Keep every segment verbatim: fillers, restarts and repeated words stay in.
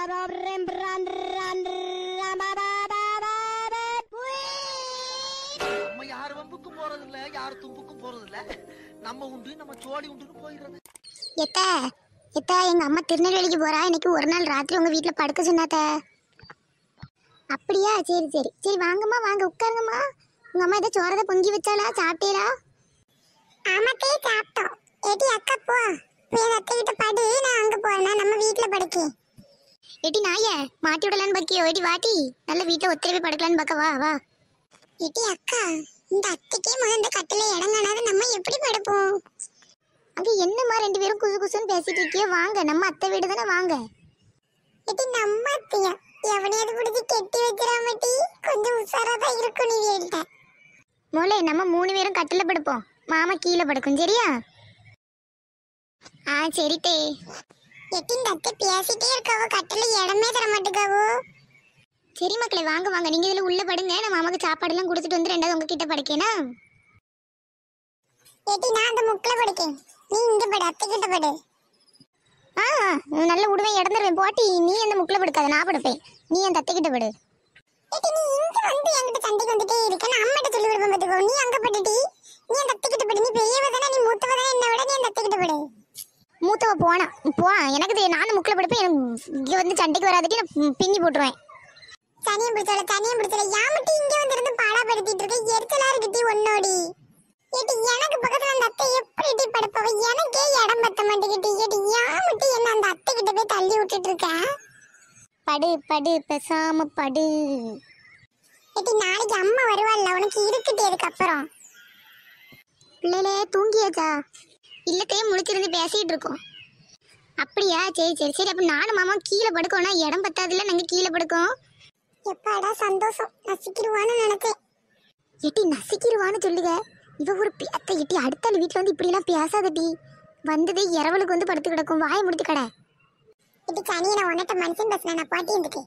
நம்ம யார் வம்புக்கும் போறது இல்ல, யார் தும்புக்கும் போறது இல்ல. நம்ம உண்டு நம்ம சோழி உண்டுன்னு போயிடுறது. எத்த எத்த எங்க அம்மா திருநெல்வேலிக்கு போறா. இன்னைக்கு ஒரு நாள் ராத்திரி உங்க வீட்டுல படுக்க சொன்னாத்த. அப்படியா? சரி சரி சரி வாங்கம்மா, வாங்க உட்காருங்கம்மா. உங்க அம்மா ஏதோ சோறதை பொங்கி வச்சாலா? சாப்பிட்டீரா? ஆமாத்தே சாப்பிட்டோம். ஏடி அக்கா போ, போய் அத்தை கிட்ட படு, நான் அங்க போறேன், நம்ம வீட்டுல படுக்கேன். ஏடி நாயே மாட்டி விடலான்னு பாக்கியோ? ஏடி வாட்டி நல்ல வீட்டுல ஒத்திரவே படுக்கலான்னு பாக்க. வா வா. ஏடி அக்கா, இந்த அத்தைக்கே முதல்ல இந்த கட்டில இடங்கானாத நம்ம எப்படி படுப்போம்? அங்க என்னம்மா ரெண்டு பேரும் குசு குசுன்னு பேசிட்டு இருக்கியோ? வாங்க, நம்ம அத்தை வீடு தானே, வாங்க. ஏடி நம்ம அத்தையா? எவனையாவது பிடிச்சி கெட்டி வைக்கிறாமட்டி, கொஞ்சம் உஷாராதான் இருக்கும் நீ வீட்ட. மோளே, நம்ம மூணு பேரும் கட்டில படுப்போம், மாமா கீழே படுக்கும், சரியா? ஆ சரிட்டே. எட்டி இந்த அத்தை பேசிட்டே இருக்காவோ, கட்டில இடமே தர மாட்டேக்காவோ. சரி மக்களே, வாங்க வாங்க, நீங்க இதுல உள்ள படுங்க, நான் மாமாக்கு சாப்பாடு எல்லாம் கொடுத்துட்டு வந்து ரெண்டாவது உங்ககிட்ட படுக்கேனா? ஏட்டி நான் அந்த முக்கில படுக்கேன், நீ இங்க படு, அத்தை கிட்ட படு. ஆ நல்ல உடுவேன், இடந்துருவேன் போட்டி. நீ அந்த முக்கில படுக்காத, நான் படுப்பேன், நீ அந்த அத்தை கிட்ட படு. ஏட்டி நீ இங்க வந்து என்கிட்ட சண்டைக்கு வந்துட்டே இருக்க, நான் அம்மாட்ட சொல்லி விடுவேன் பாத்துக்கோ. நீ அங்க படுடி, நீ அந்த அத்தை கிட்ட படு. நீ பெரியவ தானே, நீ மூத்தவ தானே, என்ன விட நீ அந்த அத்தை கிட்ட படு. மூத்தவ போனா போ, எனக்கு நானும் முக்கில படுப்பேன். எனக்கு இங்க வந்து சண்டைக்கு வராதுக்கு நான் பின்னி போட்டுருவேன். தனியம் பிடிச்சால தனியம் பிடிச்சால யாமட்டி இங்க வந்து இருந்து பாடாப்படுத்திட்டு இருக்க, எரிச்சலா இருக்குட்டி ஒன்னோடி. ஏட்டி எனக்கு பக்கத்துல அந்த அத்தை எப்படி படுப்பவ, எனக்கே இடம் பத்த மாட்டேங்கிட்டு. ஏட்டி யாமட்டி என்ன அந்த அத்தை கிட்ட போய் தள்ளி விட்டுட்டு இருக்க? படு படு பேசாம படு. ஏட்டி நாளைக்கு அம்மா வருவாள்ல, உனக்கு இருக்குட்டு அதுக்கப்புறம். பிள்ளைலே தூங்கியாச்சா? இல்லத்தே முழிச்சிருந்து பேசிட்டு இருக்கோம். அப்படியா? சரி சரி சரி. அப்ப நானும் மாமா கீழே படுக்கோம்னா இடம் பத்தாதுல, நாங்க கீழே படுக்கோம். எப்பாடா சந்தோஷம், நசிக்கிடுவான்னு நினைச்சேன். எட்டி நசிக்கிடுவான்னு சொல்லுங்க, இவ ஒரு பேத்த. எட்டி அடுத்த வீட்டுல வந்து இப்படி எல்லாம் பேசாதட்டி, வந்ததே இரவலுக்கு வந்து படுத்து கிடக்கும், வாயை முடித்து கடை. எட்டி கனியை நான் உன்னிட்ட மனுஷன் பேசுறேன், நான் பாட்டி இருந்துட்டு.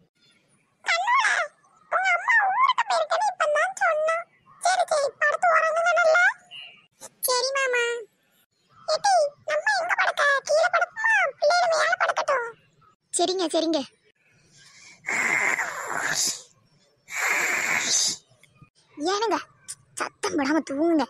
சரி மாமா. எட்டி நம்ம எங்க படுக்க? கீழே படுப்போமா, பிள்ளைகள் மேல படுக்கட்டும்? சரிங்க சரிங்க. ஏனுங்க சத்தம் போடாம தூங்குங்க.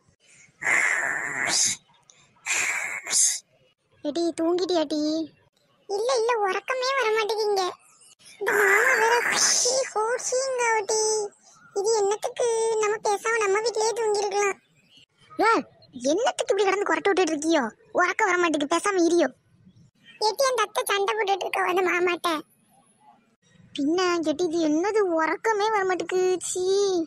எடி தூங்கிட்டியாட்டி? இல்ல இல்ல, உறக்கமே வர மாட்டேங்குங்க. இந்த மாமா வேற ஹி ஹோசிங்க ஓட்டி. இது என்னத்துக்கு? நம்ம பேசாம நம்ம வீட்லயே தூங்கிருக்கலாம். ஏ என்னத்துக்கு இப்படி கிடந்து கொரட்டை விட்டுட்டு இருக்கியோ? உறக்கம் வர மாட்டேங்குது, பேசாம இரியோ. ஏட்டி அந்த அத்தை சண்டை போட்டுட்டு இருக்க அந்த மாமாட்ட. பின்ன கேட்டி இது என்னது, உறக்கமே வர மாட்டேங்குது. சீ.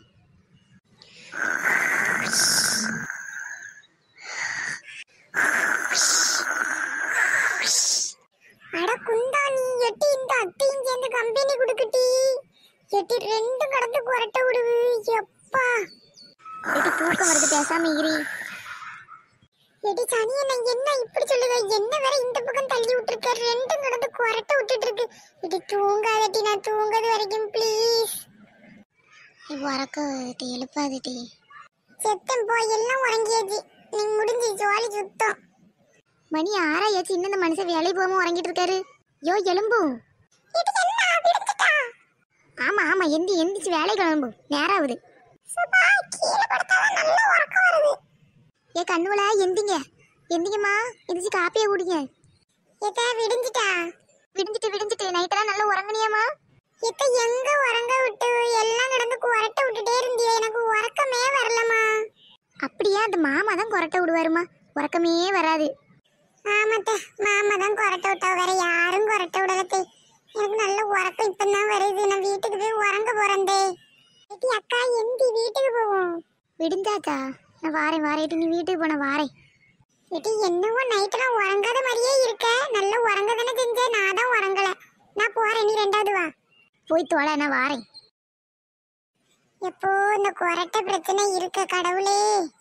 அட குந்தாணி, எட்டி இந்த அத்தையும் சேர்ந்து கம்பெனி கொடுக்குட்டி. எட்டி ரெண்டு கடந்து கொரட்டை விடுவு. எப்பா எட்டி தூக்கம் வருது, பேசாம இரி. எடி சனி என்ன என்ன இப்படி சொல்லுங்க? என்ன வேற இந்த பக்கம் தள்ளி விட்டுருக்க, ரெண்டும் கடந்து கொரட்டை விட்டுட்டு இருக்கு. இது தூங்காதட்டி, நான் தூங்காத வரைக்கும் ப்ளீஸ். உறக்கட்டி எழுப்பாதட்டி. செத்தம் போ, எல்லாம் உறங்கியாச்சு, நீ முடிஞ்சு ஜோலி சுத்தம். மணி ஆறாயாச்சு, இன்னும் இந்த மனுஷன் வேலை போகாம உறங்கிட்டு இருக்காரு. யோ எலும்பு. ஆமா ஆமா, எந்தி எந்திச்சு வேலை கிளம்பு, நேரம் ஆகுது. ஏ கண்ணுவலா எந்திங்க, எந்திங்கம்மா, எந்திச்சு காப்பியை குடிங்க. ஏதா விடிஞ்சிட்டா? விடிஞ்சிட்டு விடிஞ்சிட்டு. நைட்டெல்லாம் நல்லா உறங்குனியாமா? எத்த எங்க உறங்க விட்டு, எல்லாம் கிடந்து கொரட்டை விட்டுட்டே இருந்தியோ, எனக்கு உறக்கமே வரலமா. அப்படியா? அந்த மாமா தான் கொரட்டை விடுவாருமா, உறக்கமே வராது. ஆமாத்த, மாமா தான் கொரட்டை விட்டா, வேற யாரும் கொரட்டை விடலத்தே. எனக்கு நல்ல உறக்கம் இப்பதான் வருது, நான் வீட்டுக்கு போய் உறங்க போறேன்டே. அக்கா எந்தி வீட்டுக்கு போவோம். விடிஞ்சாச்சா? நான் வாரேன் வாரேன், நீ வீட்டுக்கு போன வாரேன். ஏட்டி என்னவோ நைட்டெல்லாம் உறங்காத மாதிரியே இருக்க, நல்லா உறங்க தானே செஞ்ச, நான் தான் உறங்கல. நான் போறேன், நீ ரெண்டாவது வா. போய் தோலை, நான் வாரேன். எப்போ இந்த கொரட்டை பிரச்சனை இருக்க கடவுளே.